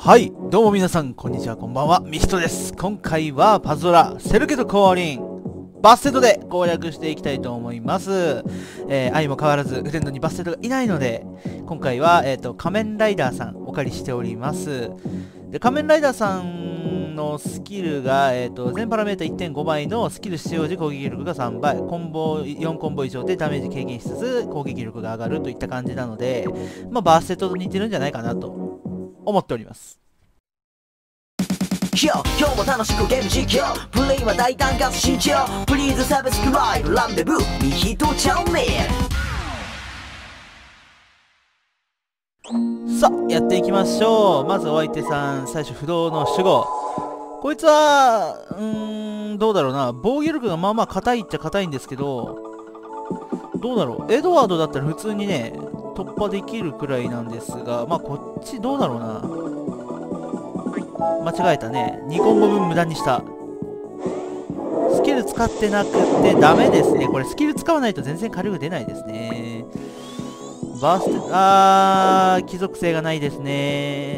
はい、どうも皆さん、こんにちは、こんばんは、ミヒトです。今回はパズドラ、セルケと降臨、バステットで攻略していきたいと思います。相も変わらず、フレンドにバステットがいないので、今回は、仮面ライダーさん、お借りしております。で、仮面ライダーさんのスキルが、全パラメータ 1.5 倍のスキル使用時攻撃力が3倍、4コンボ以上でダメージ軽減しつつ、攻撃力が上がるといった感じなので、まあ、バステットと似てるんじゃないかなと思っております。 今日も楽しくゲーム実況プレイは大胆かつ慎重プリーズサブスクライブランデブーミヒトチャンネル。さあやっていきましょう。まずお相手さん、最初不動の守護。こいつはどうだろうな、防御力がまあまあ硬いっちゃ硬いんですけど、どうだろう、エドワードだったら普通にね突破できるくらいなんですが、まあこっちどうだろうな。間違えたね。2コンボ分無駄にした。スキル使ってなくてダメですね。これスキル使わないと全然火力出ないですね。バーステ、貴族性がないですね。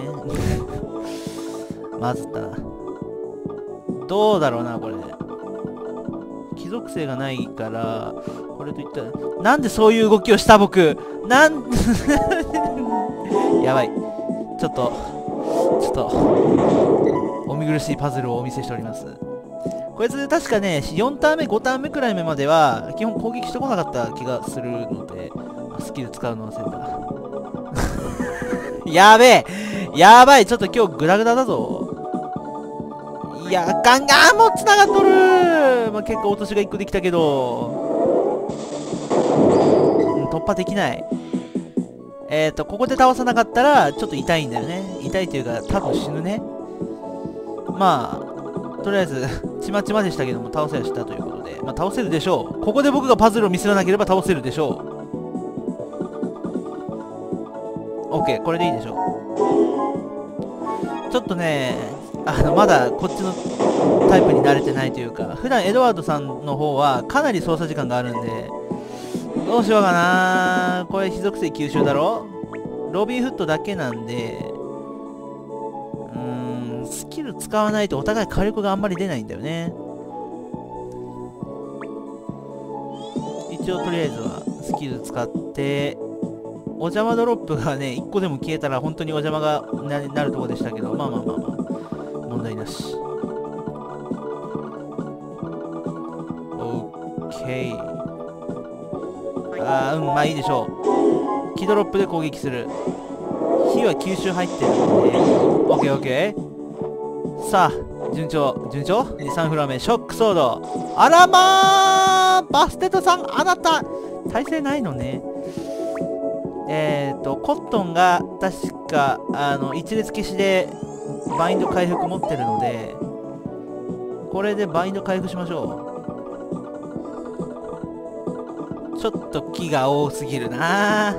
まずったな。どうだろうな、これ。貴族性がないから、これといったら、なんでそういう動きをした僕。やばい。ちょっと、お見苦しいパズルをお見せしております。こいつ確かね、4ターン目、5ターン目くらい目までは、基本攻撃してこなかった気がするので、スキル使うの忘れた。やべえ、やばい、ちょっと今日グダグダだぞ。いや、ガンガンもう繋がっとる。まあ、結構落としが1個できたけど、突破できない。ここで倒さなかったら、ちょっと痛いんだよね。痛いというか、多分死ぬね。まあ、とりあえず、ちまちまでしたけども、倒せはしたということで、まあ、倒せるでしょう。ここで僕がパズルを見せなければ倒せるでしょう。OK、これでいいでしょう。ちょっとね、まだこっちのタイプに慣れてないというか、普段エドワードさんの方はかなり操作時間があるんで、どうしようかな。これ、非属性吸収だろ。ロビンフットだけなんで、スキル使わないとお互い火力があんまり出ないんだよね。一応とりあえずはスキル使って、お邪魔ドロップがね、1個でも消えたら本当にお邪魔がなるところでしたけど、まあ、問題なし。OK。まあいいでしょう。気ドロップで攻撃する。火は吸収入ってるので、OK。さあ、順調。2、3フロア目、ショックソード。あらまー、バステットさん、あなた、耐性ないのね。コットンが確か、一列消しでバインド回復持ってるので、これでバインド回復しましょう。ちょっと気が多すぎるな。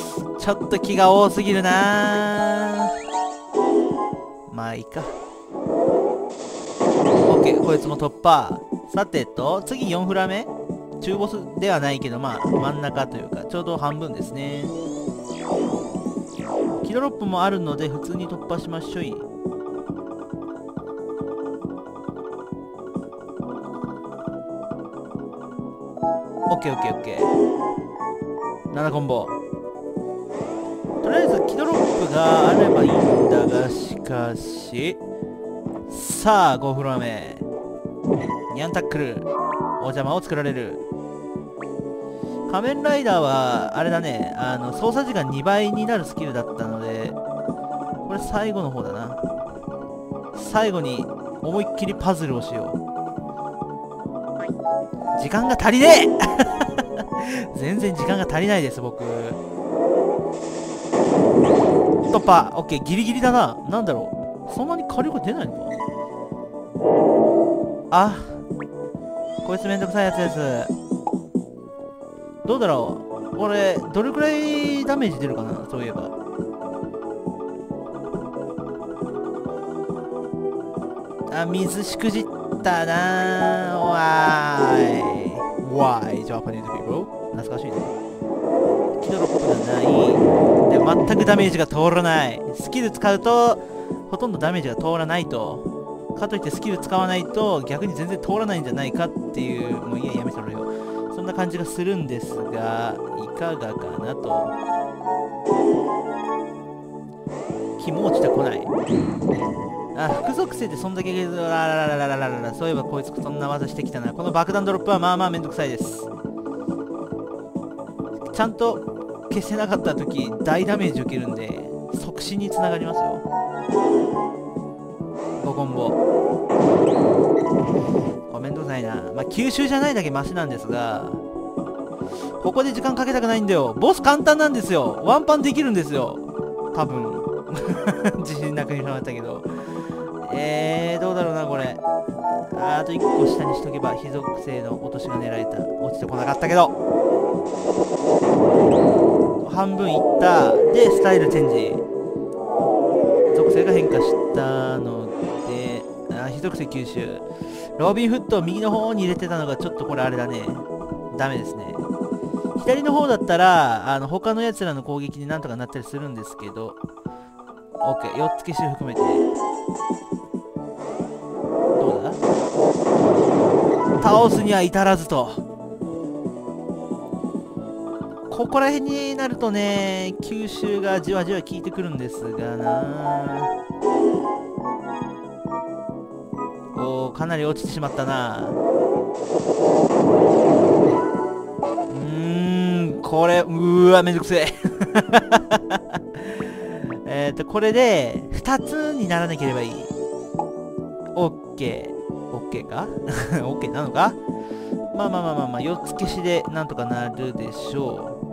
まあいいか。OK、こいつも突破。さて次4フラ目、中ボスではないけど、まあ真ん中というか、ちょうど半分ですね。キドロップもあるので、普通に突破しましょい。OK。7コンボ。とりあえず、キドロップがあればいいんだが、しかし、さあ、5フロア目。ニャンタックル。お邪魔を作られる。仮面ライダーは、あれだね、操作時間2倍になるスキルだったので、これ最後の方だな。最後に、思いっきりパズルをしよう。時間が足りねえ全然時間が足りないです、僕。突破。オッケー、ギリギリだな。なんだろう。そんなに火力出ないのか。こいつめんどくさいやつです。どうだろう。これ、どれくらいダメージ出るかな、そういえば。水しくじったなー。Why Japanese people? 懐かしいね。キドロップがない。で、全くダメージが通らない。スキル使うと、 ほとんどダメージが通らないと。かといってスキル使わないと逆に全然通らないんじゃないかっていう、もういいや、やめとろよ。そんな感じがするんですが、いかがかなと。気も落ちてこない。あ、副属性でそんだけ、そういえばこいつそんな技してきたな。この爆弾ドロップはまあまあめんどくさいです。ちゃんと消せなかった時大ダメージ受けるんで即死につながりますよ。5コンボこれめんどくさいな。まあ吸収じゃないだけマシなんですが、ここで時間かけたくないんだよ。ボス簡単なんですよ。ワンパンできるんですよ多分自信なくにしまったけど、どうだろうなこれ。あと1個下にしとけば非属性の落としが狙えた。落ちてこなかったけど半分いったでスタイルチェンジ、属性が変化したので、非属性吸収。ロビンフットを右の方に入れてたのがちょっとこれあれだね、ダメですね。左の方だったら他のやつらの攻撃になんとかなったりするんですけど、 OK、 4つ消し含めてどうだ、倒すには至らずと。ここら辺になるとね、吸収がじわじわ効いてくるんですがな。おー、かなり落ちてしまったな。これわめんどくせえこれで2つにならなければいい。 OK かOK なのか。まあ4つ消しでなんとかなるでしょう。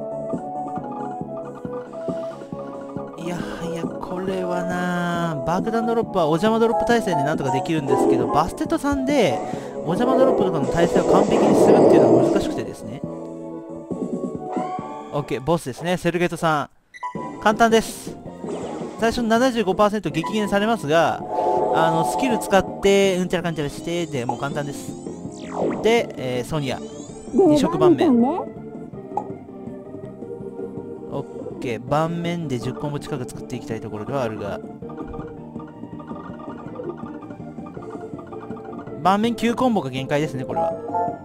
いやこれはな、爆弾ドロップはお邪魔ドロップ耐性でなんとかできるんですけど、バステットさんでお邪魔ドロップとかの耐性を完璧にするっていうのが難しくてですね。 OK、 ボスですね、セルゲートさん簡単です。最初の 75% 激減されますが、スキル使ってうんちゃらかんちゃらしてでもう簡単です。で、ソニア2色盤面。OK、 盤面で10コンボ近く作っていきたいところではあるが、盤面9コンボが限界ですねこれは。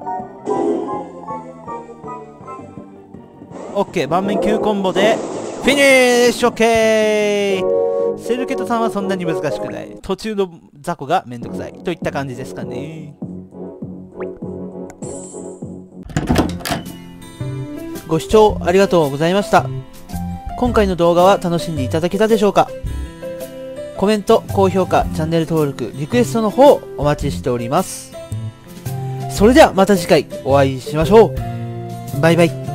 OK、 盤面9コンボでフィニッシュ。 OK、 セルケトさんはそんなに難しくない。途中の雑魚がめんどくさいといった感じですかね。ご視聴ありがとうございました。今回の動画は楽しんでいただけたでしょうか。コメント、高評価、チャンネル登録、リクエストの方お待ちしております。それではまた次回お会いしましょう。バイバイ。